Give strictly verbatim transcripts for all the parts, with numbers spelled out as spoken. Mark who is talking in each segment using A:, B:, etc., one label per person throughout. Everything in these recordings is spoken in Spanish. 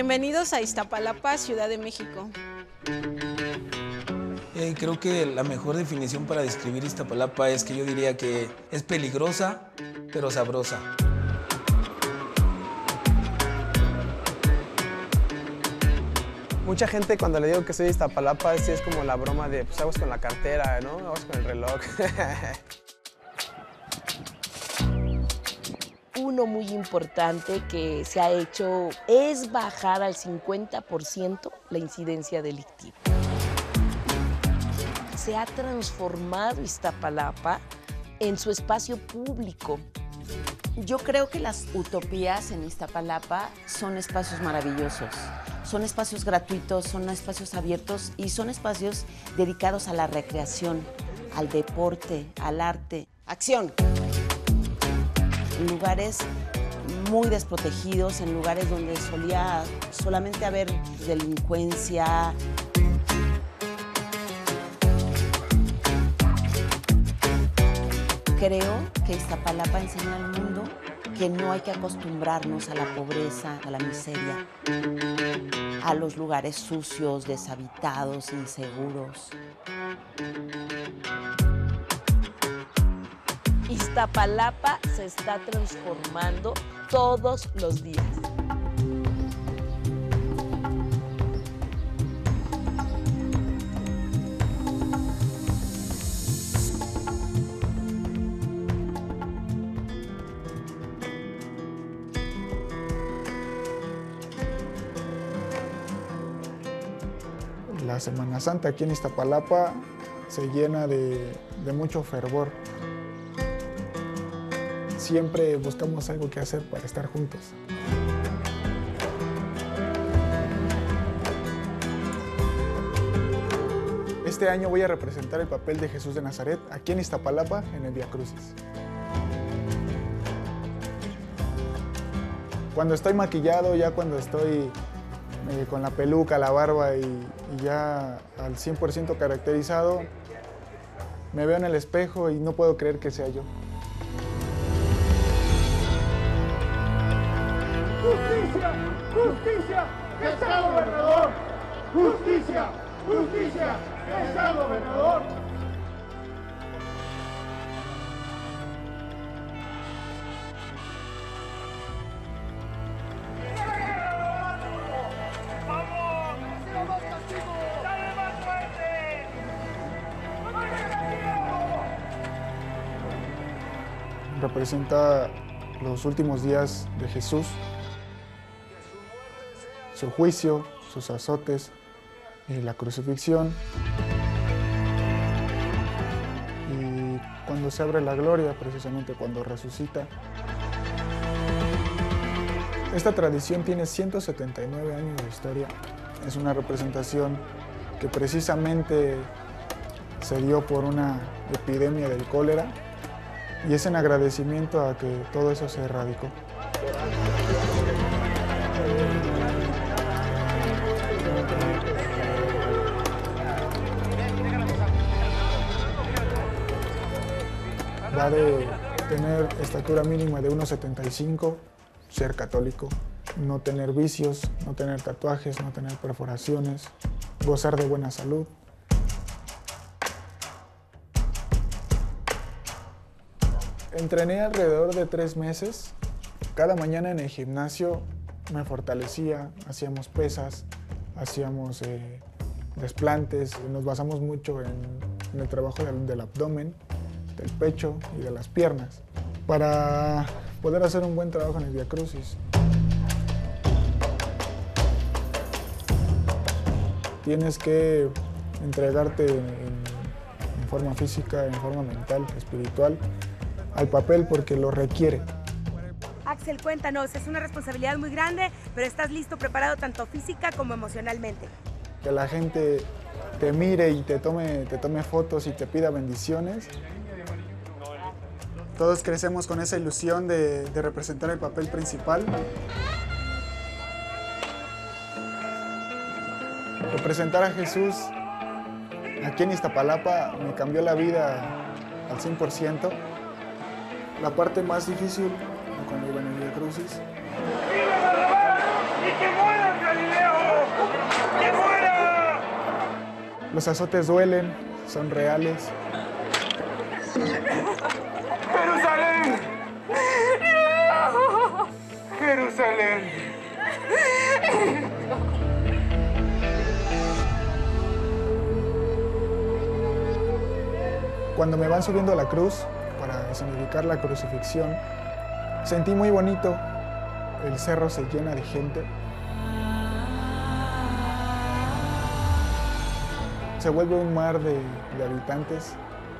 A: Bienvenidos a Iztapalapa, Ciudad de México.
B: Eh, creo que la mejor definición para describir Iztapalapa es que yo diría que es peligrosa, pero sabrosa.
C: Mucha gente cuando le digo que soy de Iztapalapa, sí es como la broma de, pues aguas con la cartera, ¿no? Aguas con el reloj.
D: Uno muy importante que se ha hecho es bajar al cincuenta por ciento la incidencia delictiva. Se ha transformado Iztapalapa en su espacio público.
E: Yo creo que las utopías en Iztapalapa son espacios maravillosos. Son espacios gratuitos, son espacios abiertos y son espacios dedicados a la recreación, al deporte, al arte. ¡Acción! En lugares muy desprotegidos, en lugares donde solía solamente haber delincuencia. Creo que Iztapalapa enseña al mundo que no hay que acostumbrarnos a la pobreza, a la miseria, a los lugares sucios, deshabitados, inseguros.
D: Iztapalapa se está transformando todos los días.
F: La Semana Santa aquí en Iztapalapa se llena de, de mucho fervor. Siempre buscamos algo que hacer para estar juntos. Este año voy a representar el papel de Jesús de Nazaret aquí en Iztapalapa en el Vía Crucis. Cuando estoy maquillado, ya cuando estoy eh, con la peluca, la barba y, y ya al cien por ciento caracterizado, me veo en el espejo y no puedo creer que sea yo.
G: ¡Justicia! ¡Justicia! ¡Que sea gobernador! ¡Justicia! ¡Justicia! ¡Que sea gobernador! ¡Vamos! ¡Reciba más castigo! ¡Dale más fuerte!
F: Representa los últimos días de Jesús, su juicio, sus azotes y la crucifixión. Y cuando se abre la gloria, precisamente cuando resucita. Esta tradición tiene ciento setenta y nueve años de historia. Es una representación que precisamente se dio por una epidemia del cólera y es en agradecimiento a que todo eso se erradicó. Va de tener estatura mínima de uno setenta y cinco, ser católico, no tener vicios, no tener tatuajes, no tener perforaciones, gozar de buena salud. Entrené alrededor de tres meses. Cada mañana en el gimnasio me fortalecía, hacíamos pesas, hacíamos eh, desplantes, nos basamos mucho en, en el trabajo del, del abdomen, del pecho y de las piernas, para poder hacer un buen trabajo en el Vía Crucis. Tienes que entregarte en, en forma física, en forma mental, espiritual, al papel porque lo requiere.
H: Axel, cuéntanos, es una responsabilidad muy grande, pero ¿estás listo, preparado tanto física como emocionalmente?
F: Que la gente te mire y te tome, te tome fotos y te pida bendiciones. Todos crecemos con esa ilusión de, de representar el papel principal. Representar a Jesús aquí en Iztapalapa me cambió la vida al cien por ciento. La parte más difícil cuando iba en el Vía Crucis.
G: ¡Viva Barrabás! ¡Y que muera el
F: Los azotes duelen, son reales.
G: ¡Jerusalén! ¡Jerusalén!
F: Cuando me van subiendo a la cruz, para significar la crucifixión, sentí muy bonito. El cerro se llena de gente. Se vuelve un mar de, de habitantes.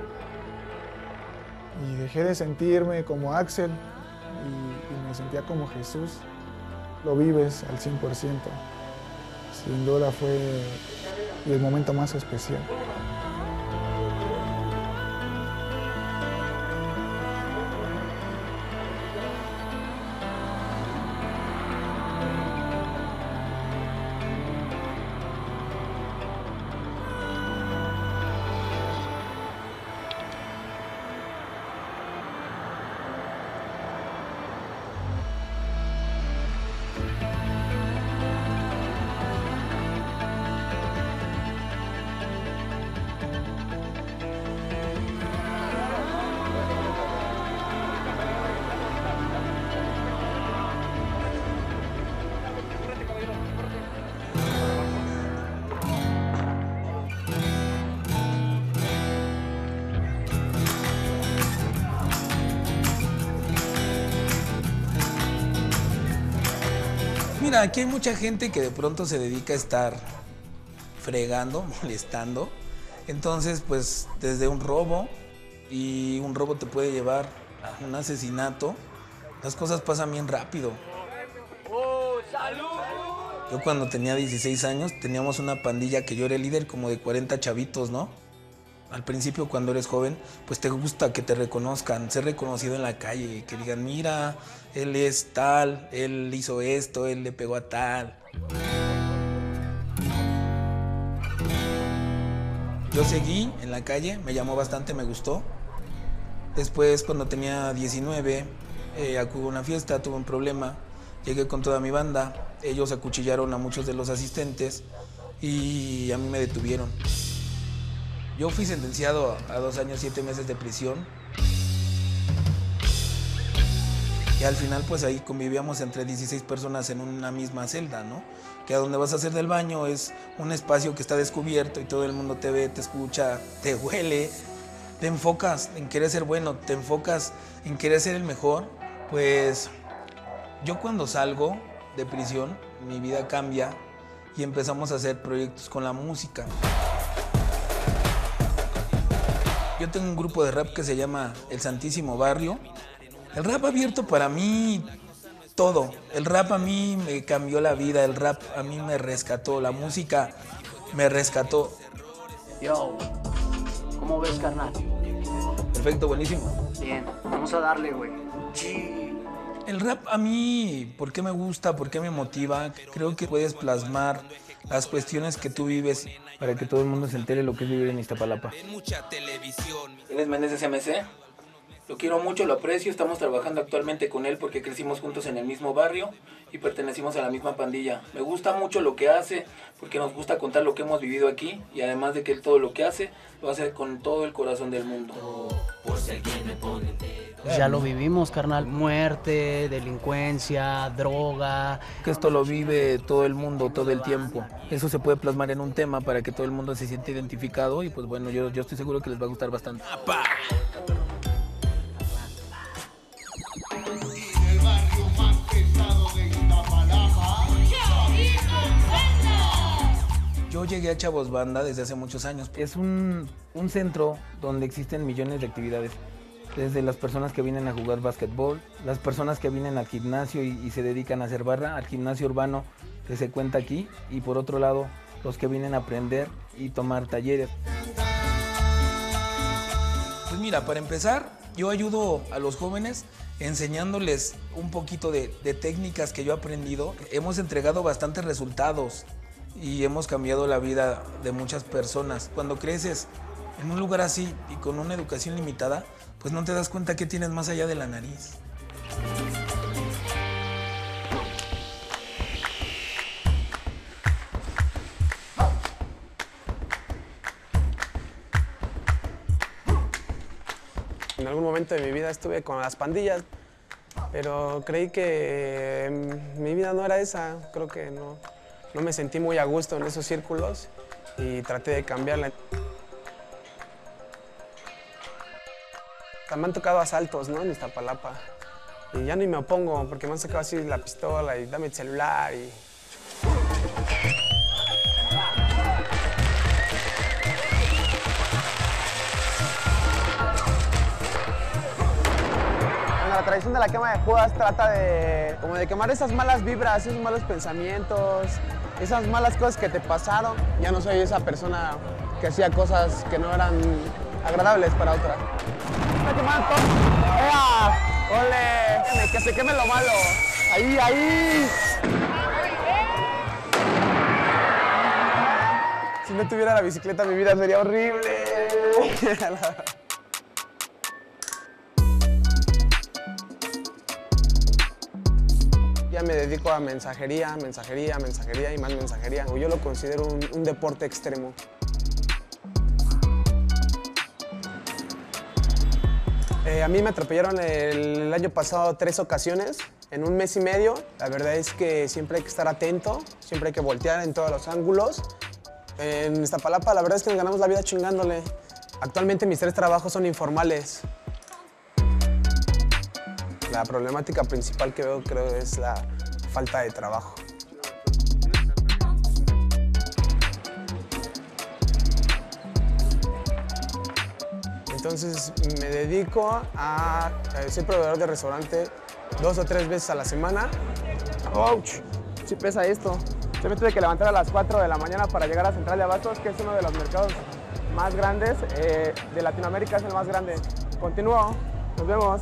F: Y dejé de sentirme como Axel y, y me sentía como Jesús. Lo vives al cien por ciento. Sin duda fue el momento más especial.
B: Mira, aquí hay mucha gente que de pronto se dedica a estar fregando, molestando. Entonces, pues, desde un robo, y un robo te puede llevar a un asesinato, las cosas pasan bien rápido. Yo cuando tenía dieciséis años, teníamos una pandilla que yo era el líder como de cuarenta chavitos, ¿no? Al principio, cuando eres joven, pues te gusta que te reconozcan, ser reconocido en la calle, que digan, mira, él es tal, él hizo esto, él le pegó a tal. Yo seguí en la calle, me llamó bastante, me gustó. Después, cuando tenía diecinueve, eh, acudí a una fiesta, tuve un problema, llegué con toda mi banda, ellos acuchillaron a muchos de los asistentes y a mí me detuvieron. Yo fui sentenciado a dos años, siete meses de prisión. Y al final, pues ahí convivíamos entre dieciséis personas en una misma celda, ¿no? Que a donde vas a hacer del baño es un espacio que está descubierto y todo el mundo te ve, te escucha, te huele. Te enfocas en querer ser bueno, te enfocas en querer ser el mejor. Pues yo cuando salgo de prisión, mi vida cambia y empezamos a hacer proyectos con la música. Yo tengo un grupo de rap que se llama El Santísimo Barrio. El rap abierto para mí, todo. El rap a mí me cambió la vida, el rap a mí me rescató, la música me rescató.
I: Yo, ¿cómo ves, carnal?
B: Perfecto, buenísimo.
I: Bien, vamos a darle, güey. Sí.
B: El rap a mí, ¿por qué me gusta? ¿Por qué me motiva? Creo que puedes plasmar las cuestiones que tú vives para que todo el mundo se entere lo que es vivir en Iztapalapa. Él es Méndez M C. Lo quiero mucho, lo aprecio. Estamos trabajando actualmente con él porque crecimos juntos en el mismo barrio y pertenecimos a la misma pandilla. Me gusta mucho lo que hace porque nos gusta contar lo que hemos vivido aquí y además de que él todo lo que hace, lo hace con todo el corazón del mundo.
I: Ya lo vivimos, carnal. Muerte, delincuencia, droga.
B: Que esto lo vive todo el mundo, todo el tiempo. Eso se puede plasmar en un tema para que todo el mundo se sienta identificado y pues bueno, yo, yo estoy seguro que les va a gustar bastante. Yo llegué a Chavos Banda desde hace muchos años. Es un, un centro donde existen millones de actividades. Desde las personas que vienen a jugar básquetbol, las personas que vienen al gimnasio y, y se dedican a hacer barra, al gimnasio urbano que se cuenta aquí, y por otro lado, los que vienen a aprender y tomar talleres. Pues mira, para empezar, yo ayudo a los jóvenes enseñándoles un poquito de, de técnicas que yo he aprendido. Hemos entregado bastantes resultados y hemos cambiado la vida de muchas personas. Cuando creces en un lugar así y con una educación limitada, pues no te das cuenta que tienes más allá de la nariz.
C: algún momento de mi vida estuve con las pandillas, pero creí que eh, mi vida no era esa. Creo que no, no me sentí muy a gusto en esos círculos y traté de cambiarla. Me han tocado asaltos, ¿no?, en Iztapalapa. Y ya ni me opongo porque me han sacado así la pistola y dame el celular y... Bueno, la tradición de la quema de Judas trata de, como de quemar esas malas vibras, esos malos pensamientos, esas malas cosas que te pasaron. Ya no soy esa persona que hacía cosas que no eran agradables para otra. ¡Está quemando todo! ¡Ea! ¡Ole! ¡Que se queme lo malo! ¡Ahí, ahí! Si no tuviera la bicicleta, mi vida sería horrible. Ya me dedico a mensajería, mensajería, mensajería y más mensajería. Yo lo considero un, un deporte extremo. Eh, a mí me atropellaron el, el año pasado tres ocasiones, en un mes y medio. La verdad es que siempre hay que estar atento, siempre hay que voltear en todos los ángulos. En Iztapalapa la verdad es que nos ganamos la vida chingándole. Actualmente mis tres trabajos son informales. La problemática principal que veo, creo, es la falta de trabajo. Entonces me dedico a, a ser proveedor de restaurante dos o tres veces a la semana. ¡Ouch! Sí pesa esto. Yo me tuve que levantar a las cuatro de la mañana para llegar a Central de Abastos, que es uno de los mercados más grandes. Eh, de Latinoamérica es el más grande. Continúo. Nos vemos.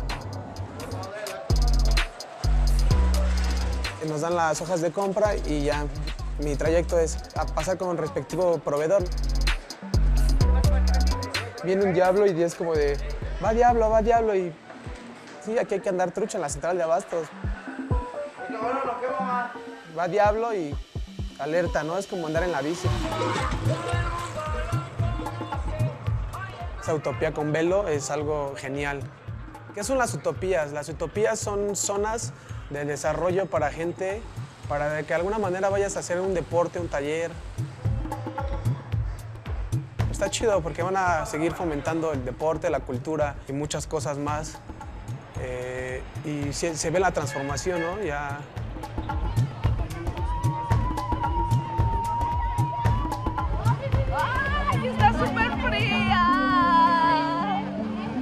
C: Nos dan las hojas de compra y ya mi trayecto es a pasar con un respectivo proveedor. Viene un diablo y es como de, va diablo, va diablo, y sí, aquí hay que andar trucha en la Central de Abastos. Va diablo y alerta, ¿no? Es como andar en la bici. Esa utopía con velo es algo genial. ¿Qué son las utopías? Las utopías son zonas de desarrollo para gente, para que de alguna manera vayas a hacer un deporte, un taller. Está chido porque van a seguir fomentando el deporte, la cultura y muchas cosas más. Eh, y se, se ve la transformación, ¿no? Ya...
D: ¡Ay, está súper fría!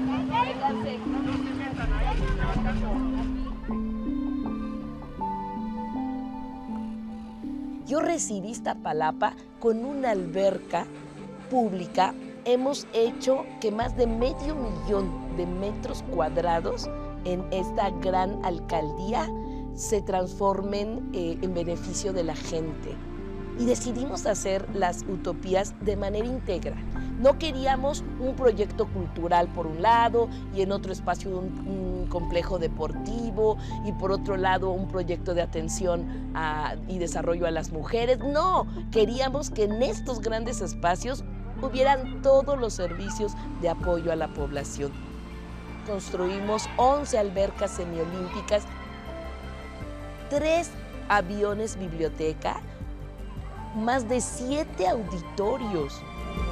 D: Yo recibí Iztapalapa con una alberca pública. Hemos hecho que más de medio millón de metros cuadrados en esta gran alcaldía se transformen eh, en beneficio de la gente. Y decidimos hacer las utopías de manera íntegra. No queríamos un proyecto cultural por un lado y en otro espacio un, un complejo deportivo y por otro lado un proyecto de atención a, y desarrollo a las mujeres. No, queríamos que en estos grandes espacios hubieran todos los servicios de apoyo a la población. Construimos once albercas semiolímpicas, tres aviones biblioteca, más de siete auditorios.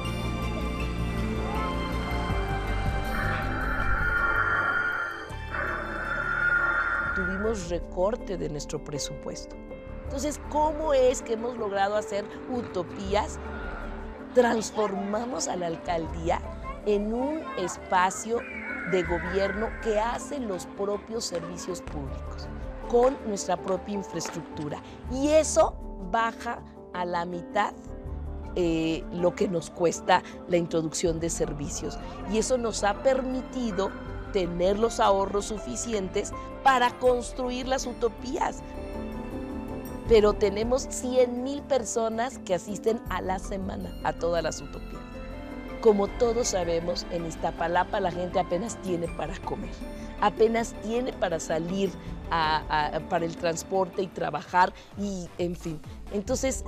D: Tuvimos recorte de nuestro presupuesto. Entonces, ¿cómo es que hemos logrado hacer utopías? Transformamos a la alcaldía en un espacio de gobierno que hace los propios servicios públicos, con nuestra propia infraestructura. Y eso baja a la mitad eh, lo que nos cuesta la introducción de servicios. Y eso nos ha permitido tener los ahorros suficientes para construir las utopías. Pero tenemos cien mil personas que asisten a la semana a todas las utopías. Como todos sabemos, en Iztapalapa la gente apenas tiene para comer, apenas tiene para salir a, a, para el transporte y trabajar y en fin. Entonces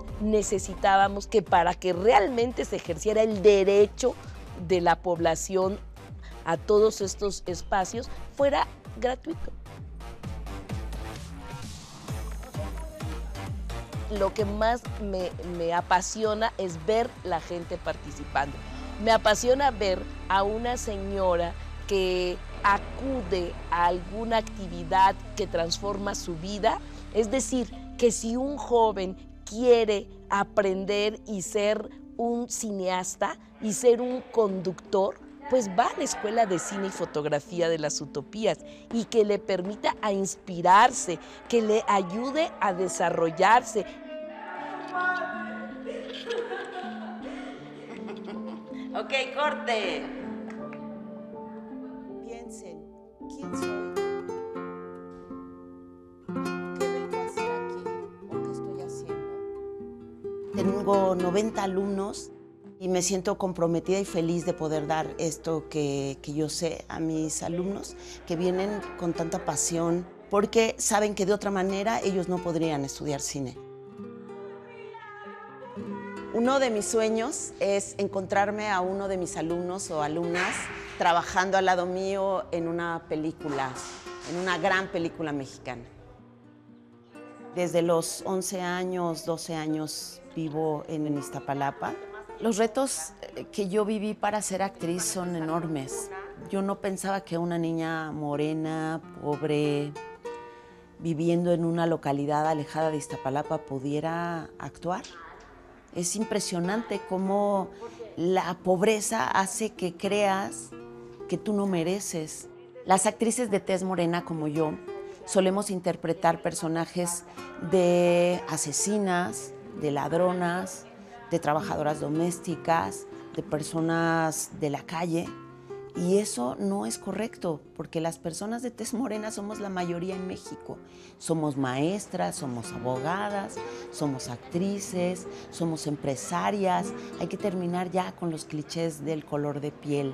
D: necesitábamos que para que realmente se ejerciera el derecho de la población a todos estos espacios fuera gratuito. Lo que más me, me apasiona es ver la gente participando. Me apasiona ver a una señora que acude a alguna actividad que transforma su vida. Es decir, que si un joven quiere aprender y ser un cineasta y ser un conductor, pues va a la Escuela de Cine y Fotografía de las Utopías y que le permita a inspirarse, que le ayude a desarrollarse.
E: Ok, corte.
D: Piensen, ¿quién soy? ¿Qué vengo a hacer aquí? ¿O qué estoy haciendo?
E: Tengo noventa alumnos y me siento comprometida y feliz de poder dar esto que, que yo sé a mis alumnos que vienen con tanta pasión porque saben que de otra manera ellos no podrían estudiar cine. Uno de mis sueños es encontrarme a uno de mis alumnos o alumnas trabajando al lado mío en una película, en una gran película mexicana. Desde los once años, doce años vivo en Iztapalapa. Los retos que yo viví para ser actriz son enormes. Yo no pensaba que una niña morena, pobre, viviendo en una localidad alejada de Iztapalapa pudiera actuar. Es impresionante cómo la pobreza hace que creas que tú no mereces. Las actrices de tez morena como yo solemos interpretar personajes de asesinas, de ladronas, de trabajadoras domésticas, de personas de la calle. Y eso no es correcto, porque las personas de tez morena somos la mayoría en México. Somos maestras, somos abogadas, somos actrices, somos empresarias. Hay que terminar ya con los clichés del color de piel.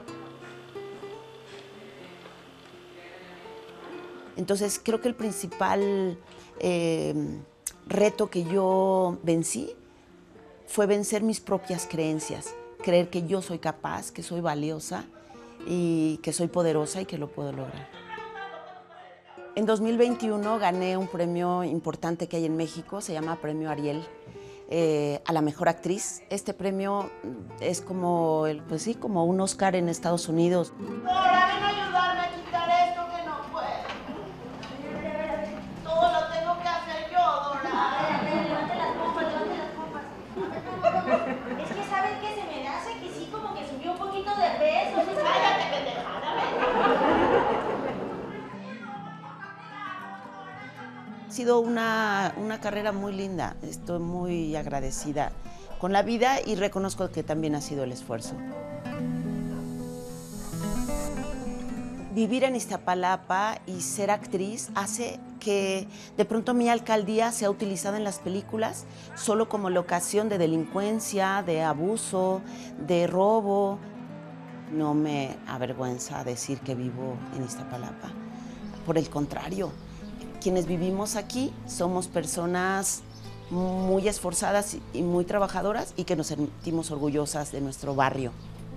E: Entonces, creo que el principal eh, reto que yo vencí fue vencer mis propias creencias, creer que yo soy capaz, que soy valiosa y que soy poderosa y que lo puedo lograr. En dos mil veintiuno gané un premio importante que hay en México, se llama Premio Ariel, eh, a la mejor actriz. Este premio es como, el, pues sí, como un Oscar en Estados Unidos.
G: Dora, ven a ayudarme a quitar esto que no puedo. Todo lo tengo que hacer yo, Dora.
J: Levante las pompas, levante las pompas. Es que ¿saben qué? Se me hace que sí, como que subió un poquito de peso.
G: Cállate, pendejada, ven.
E: Ha sido una, una carrera muy linda. Estoy muy agradecida con la vida y reconozco que también ha sido el esfuerzo. Vivir en Iztapalapa y ser actriz hace que de pronto mi alcaldía sea utilizada en las películas solo como locación de delincuencia, de abuso, de robo. No me avergüenza decir que vivo en Iztapalapa. Por el contrario, quienes vivimos aquí somos personas muy esforzadas y muy trabajadoras y que nos sentimos orgullosas de nuestro barrio.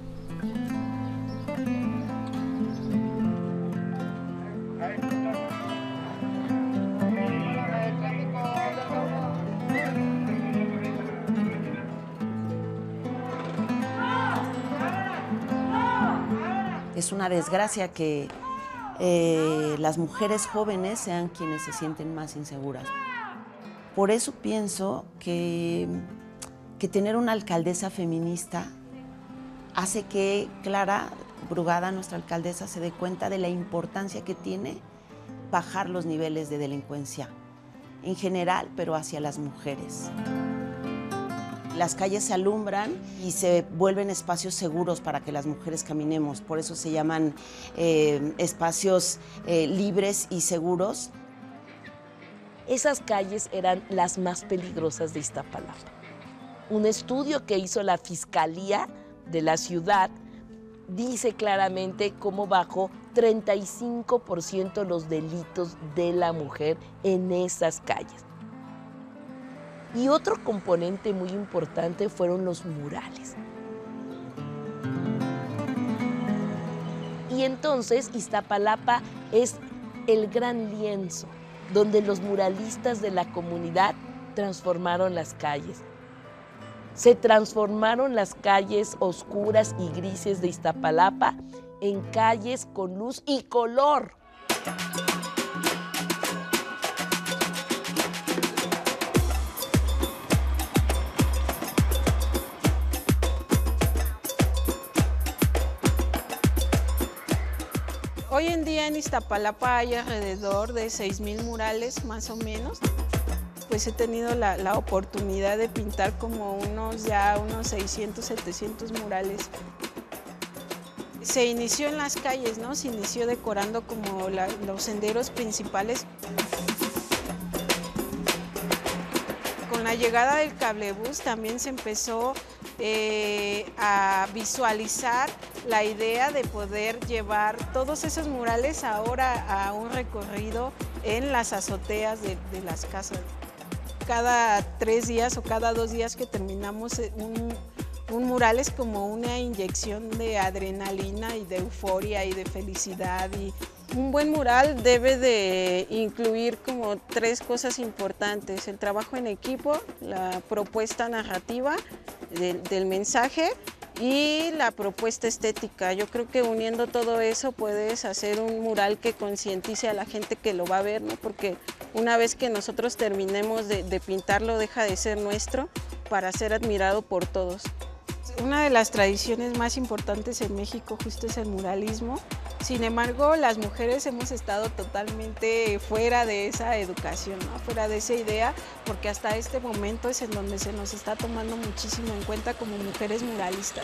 E: Es una desgracia que eh, las mujeres jóvenes sean quienes se sienten más inseguras. Por eso pienso que, que tener una alcaldesa feminista hace que Clara Brugada, nuestra alcaldesa, se dé cuenta de la importancia que tiene bajar los niveles de delincuencia en general, pero hacia las mujeres. Las calles se alumbran y se vuelven espacios seguros para que las mujeres caminemos. Por eso se llaman eh, espacios eh, libres y seguros.
D: Esas calles eran las más peligrosas de Iztapalapa. Un estudio que hizo la Fiscalía de la ciudad dice claramente cómo bajó treinta y cinco por ciento los delitos de la mujer en esas calles. Y otro componente muy importante fueron los murales. Y entonces Iztapalapa es el gran lienzo donde los muralistas de la comunidad transformaron las calles. Se transformaron las calles oscuras y grises de Iztapalapa en calles con luz y color.
A: Hoy en día en Iztapalapa hay alrededor de seis mil murales más o menos. Pues he tenido la, la oportunidad de pintar como unos ya unos seiscientos, setecientos murales. Se inició en las calles, ¿no? Se inició decorando como la, los senderos principales. Con la llegada del cablebús también se empezó eh, a visualizar la idea de poder llevar todos esos murales ahora a un recorrido en las azoteas de, de las casas. Cada tres días o cada dos días que terminamos un, un mural es como una inyección de adrenalina y de euforia y de felicidad. Y un buen mural debe de incluir como tres cosas importantes: el trabajo en equipo, la propuesta narrativa del, del mensaje y la propuesta estética. Yo creo que uniendo todo eso puedes hacer un mural que concientice a la gente que lo va a ver, ¿no? Porque una vez que nosotros terminemos de, de pintarlo, deja de ser nuestro para ser admirado por todos. Una de las tradiciones más importantes en México justo es el muralismo. Sin embargo, las mujeres hemos estado totalmente fuera de esa educación, ¿no? Fuera de esa idea, porque hasta este momento es en donde se nos está tomando muchísimo en cuenta como mujeres muralistas.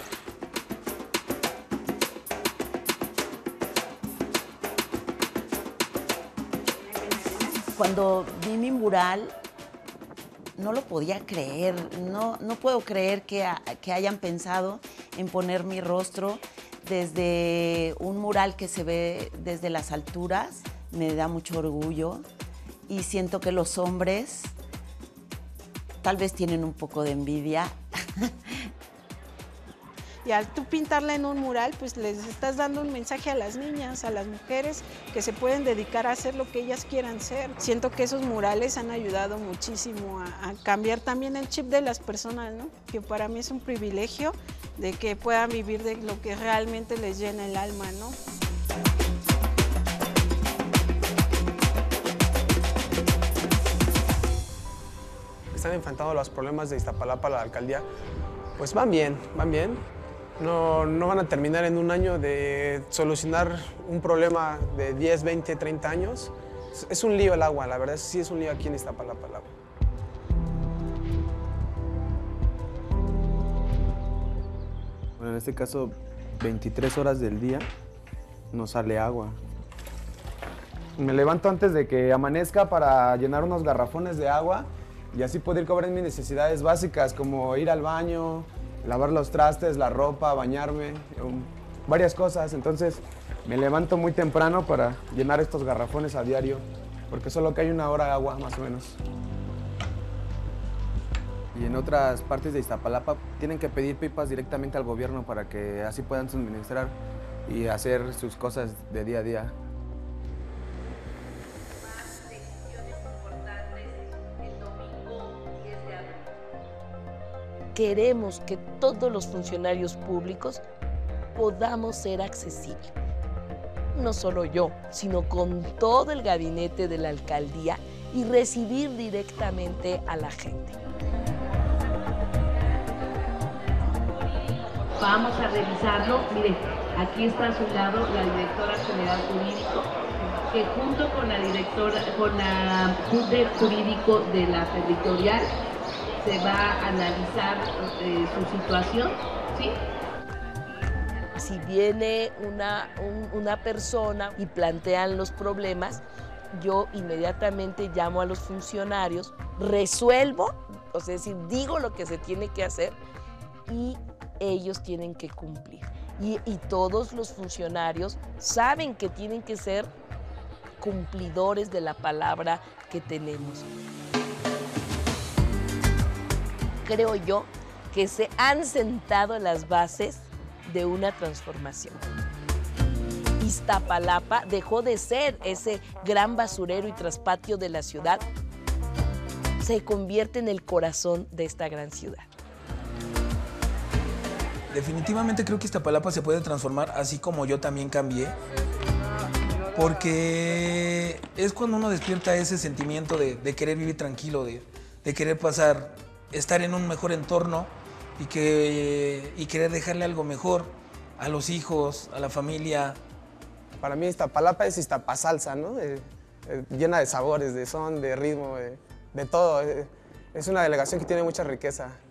E: Cuando vi mi mural, no lo podía creer, no, no puedo creer que, que hayan pensado en poner mi rostro desde un mural que se ve desde las alturas. Me da mucho orgullo y siento que los hombres tal vez tienen un poco de envidia.
A: Y al tú pintarla en un mural, pues les estás dando un mensaje a las niñas, a las mujeres, que se pueden dedicar a hacer lo que ellas quieran ser. Siento que esos murales han ayudado muchísimo a, a cambiar también el chip de las personas, ¿no? Que para mí es un privilegio de que puedan vivir de lo que realmente les llena el alma, ¿no?
C: Están enfrentando los problemas de Iztapalapa, la alcaldía, pues van bien, van bien. No, no van a terminar en un año de solucionar un problema de diez, veinte, treinta años. Es, es un lío el agua, la verdad, sí es un lío aquí en Iztapalapa el agua.
K: Bueno, en este caso, veintitrés horas del día no sale agua. Me levanto antes de que amanezca para llenar unos garrafones de agua y así poder cubrir mis necesidades básicas como ir al baño, lavar los trastes, la ropa, bañarme, um, varias cosas. Entonces me levanto muy temprano para llenar estos garrafones a diario, porque solo que hay una hora de agua más o menos. Y en otras partes de Iztapalapa tienen que pedir pipas directamente al gobierno para que así puedan suministrar y hacer sus cosas de día a día.
D: Queremos que todos los funcionarios públicos podamos ser accesibles. No solo yo, sino con todo el gabinete de la alcaldía y recibir directamente a la gente.
L: Vamos a revisarlo. Mire, aquí está a su lado la directora general jurídico, que junto con la directora, con la Junta Jurídico de la Territorial, se va a analizar eh, su situación, ¿sí?
D: Si viene una, un, una persona y plantean los problemas, yo inmediatamente llamo a los funcionarios, resuelvo, o sea, es decir, digo lo que se tiene que hacer y ellos tienen que cumplir. Y, y todos los funcionarios saben que tienen que ser cumplidores de la palabra que tenemos. Creo yo que se han sentado las bases de una transformación. Y Iztapalapa dejó de ser ese gran basurero y traspatio de la ciudad, se convierte en el corazón de esta gran ciudad.
B: Definitivamente creo que Iztapalapa se puede transformar así como yo también cambié, porque es cuando uno despierta ese sentimiento de, de querer vivir tranquilo, de, de querer pasar, estar en un mejor entorno y, que, y querer dejarle algo mejor a los hijos, a la familia.
C: Para mí Iztapalapa es Iztapasalsa, ¿no? Eh, eh, llena de sabores, de son, de ritmo, de, de todo. Eh, es una delegación que tiene mucha riqueza.